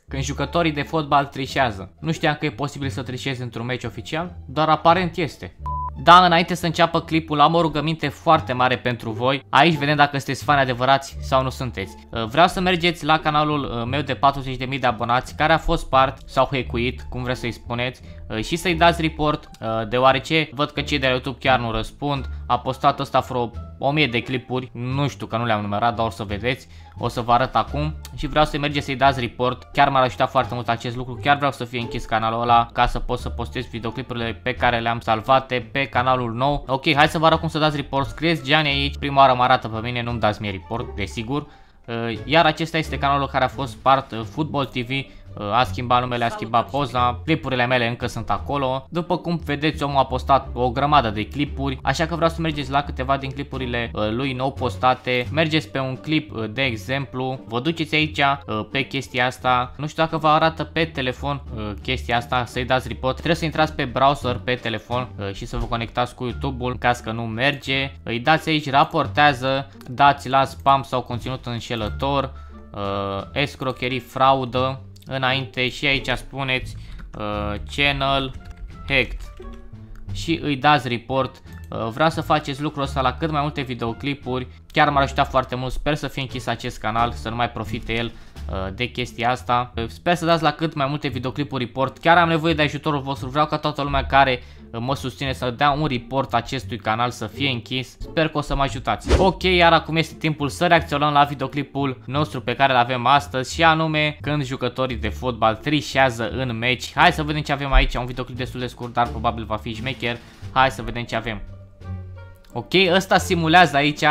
când jucătorii de fotbal trișează. Nu știam că e posibil să trișezi într-un meci oficial, dar aparent este. Da, înainte să înceapă clipul, am o rugăminte foarte mare pentru voi. Aici vedem dacă sunteți fani adevărați sau nu sunteți. Vreau să mergeți la canalul meu de 40.000 de abonați, care a fost spart sau hackuit, cum vreți să-i spuneți, și să-i dați report, deoarece văd că cei de la YouTube chiar nu răspund. A postat ăsta vreo 1000 de clipuri, nu știu că nu le-am numerat, dar o să vedeți, o să vă arăt acum. Și vreau să mergeți să-i dați report, chiar m-ar ajuta foarte mult acest lucru, chiar vreau să fie închis canalul ăla ca să pot să postez videoclipurile pe care le-am salvate pe canalul nou. Ok, hai să vă arăt cum să dați report, scrieți Gianni aici, prima oară mă arată pe mine, nu-mi dați mie report, desigur. Iar acesta este canalul care a fost spart, Football TV. A schimbat numele, a schimbat poza, clipurile mele încă sunt acolo. După cum vedeți, omul a postat o grămadă de clipuri, așa că vreau să mergeți la câteva din clipurile lui nou postate. Mergeți pe un clip, de exemplu, vă duceți aici pe chestia asta. Nu știu dacă vă arată pe telefon chestia asta, să-i dați report. Trebuie să intrați pe browser pe telefon și să vă conectați cu YouTube-ul, în caz că nu merge. Îi dați aici raportează, dați la spam sau conținut înșelător, escrocherii, fraudă. Înainte și aici spuneți channel hacked și îi dați report. Vreau să faceți lucrul ăsta la cât mai multe videoclipuri. Chiar m-ar ajuta foarte mult. Sper să fie închis acest canal, să nu mai profite el de chestia asta. Sper să dați la cât mai multe videoclipuri report. Chiar am nevoie de ajutorul vostru. Vreau ca toată lumea care mă susține să dea un report acestui canal să fie închis. Sper că o să mă ajutați. Ok, iar acum este timpul să reacționăm la videoclipul nostru pe care îl avem astăzi, și anume când jucătorii de fotbal trișează în meci. Hai să vedem ce avem aici. Un videoclip destul de scurt, dar probabil va fi șmecher. Hai să vedem ce avem. Ok, ăsta simulează aici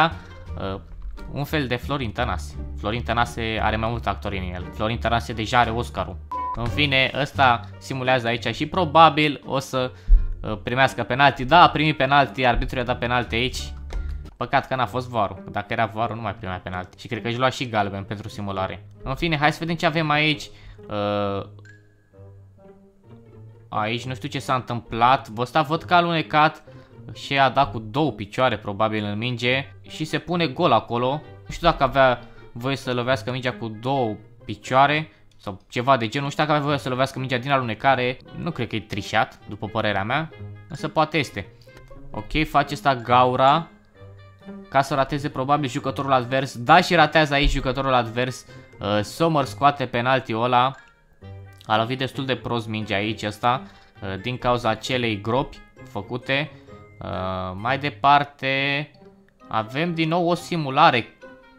un fel de Florin Tănase. Florin Tănase are mai mulți actori în el. Florin Tănase deja are Oscarul. În fine, ăsta simulează aici și probabil o să primească penalti. Da, a primit penalti, arbitrul i-a dat penalti aici. Păcat că n-a fost VAR-ul. Dacă era VAR-ul nu mai primea penalti. Și cred că își lua și galben pentru simulare. În fine, hai să vedem ce avem aici. Aici nu știu ce s-a întâmplat. Ăsta văd că a alunecat și a dat cu două picioare probabil în minge și se pune gol acolo. Nu știu dacă avea voie să lovească mingea cu două picioare sau ceva de genul. Nu știu dacă avea voie să lovească mingea din alunecare. Nu cred că e trișat, după părerea mea, însă poate este. Ok, face asta gaura ca să rateze probabil jucătorul advers. Da, și ratează aici jucătorul advers. Sommer scoate penaltiul ăla. A lovit destul de prost mingea aici ăsta, din cauza acelei gropi făcute. Mai departe avem din nou o simulare.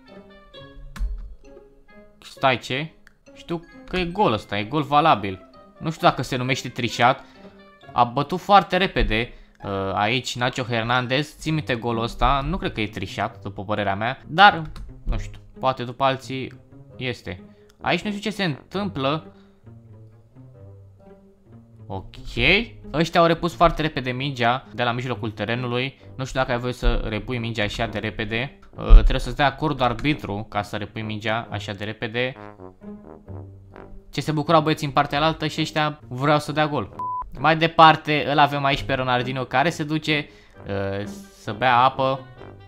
Stai, ce? Știu că e gol ăsta, e gol valabil. Nu știu dacă se numește trișat. A bătut foarte repede aici Nacho Hernandez. Țin minte golul ăsta, nu cred că e trișat, după părerea mea, dar nu știu, poate după alții este. Aici nu știu ce se întâmplă. Ok, ăștia au repus foarte repede mingea de la mijlocul terenului. Nu știu dacă ai voie să repui mingea așa de repede. Trebuie să-ți dea acordul arbitru ca să repui mingea așa de repede. Ce se bucurau băieții în partea alaltă și ăștia vreau să dea gol. Mai departe îl avem aici pe Ronaldinho, care se duce să bea apă.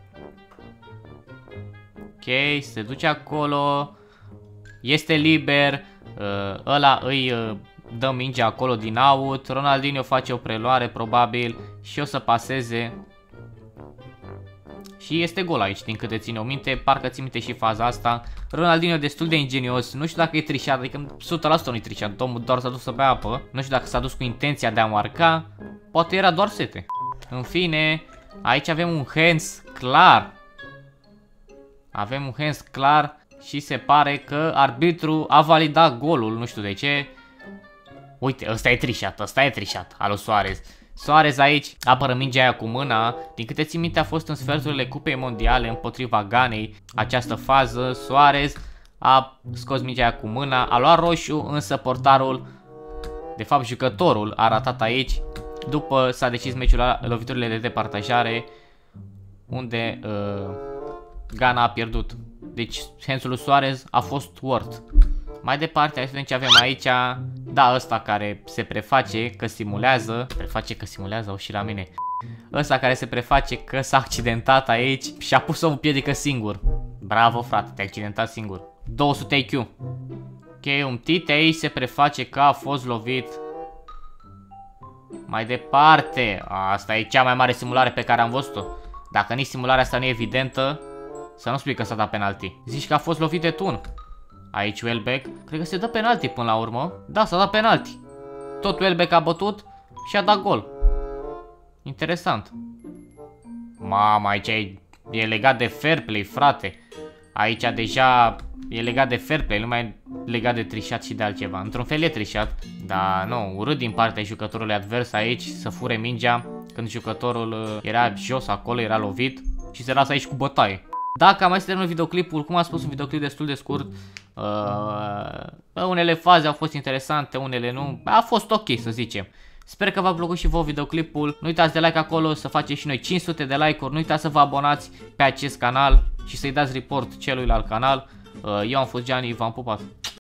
Ok, se duce acolo. Este liber. Ăla îi dă mingea acolo din out. Ronaldinho face o preluare probabil și o să paseze. Și este gol aici, din câte țin eu minte. Parcă țin minte și faza asta. Ronaldinho destul de ingenios. Nu știu dacă e trișat, adică 100% nu e trișat. Domnul doar s-a dus să bea apă. Nu știu dacă s-a dus cu intenția de a marca. Poate era doar sete. În fine, aici avem un hands clar. Avem un hands clar și se pare că arbitru a validat golul. Nu știu de ce. Uite, ăsta e trișat, ăsta e trișat, alu Suarez. Suarez aici apără mingea aia cu mâna. Din câte țin minte a fost în sferturile Cupei Mondiale împotriva Ganei această fază. Suarez a scos mingea aia cu mâna, a luat roșu, însă portarul, de fapt jucătorul, a ratat aici. După s-a decis meciul la loviturile de departajare, unde Ghana a pierdut. Deci hands-ul lui Suarez a fost worth. Mai departe, hai să vedem ce avem aici. Da, ăsta care se preface că simulează. O și la mine. Ăsta care se preface că s-a accidentat aici și a pus-o în piedică singur. Bravo, frate, te-ai accidentat singur. 200 IQ. Ok, un tite aici se preface că a fost lovit. Mai departe. Asta e cea mai mare simulare pe care am văzut-o. Dacă nici simularea asta nu e evidentă, să nu spui că s-a dat penalti. Zici că a fost lovit de tun. Aici Welbeck. Cred că se dă penalti până la urmă. Da, s-a dat penalti. Tot Welbeck a bătut și a dat gol. Interesant. Mamă, aici e legat de fair play, frate. Aici deja e legat de fair play, nu mai e legat de trișat și de altceva. Într-un fel e trișat, dar nu, urât din partea jucătorului advers aici să fure mingea când jucătorul era jos acolo, era lovit și se lasă aici cu bătaie. Dacă am mai să termin videoclipul, cum am spus, un videoclip destul de scurt. Unele faze au fost interesante, unele nu. A fost ok, să zicem. Sper că v-a plăcut și vouă videoclipul. Nu uitați de like acolo, să facem și noi 500 de like-uri. Nu uitați să vă abonați pe acest canal și să-i dați report celuilalt canal. Eu am fost Gianni, v-am pupat.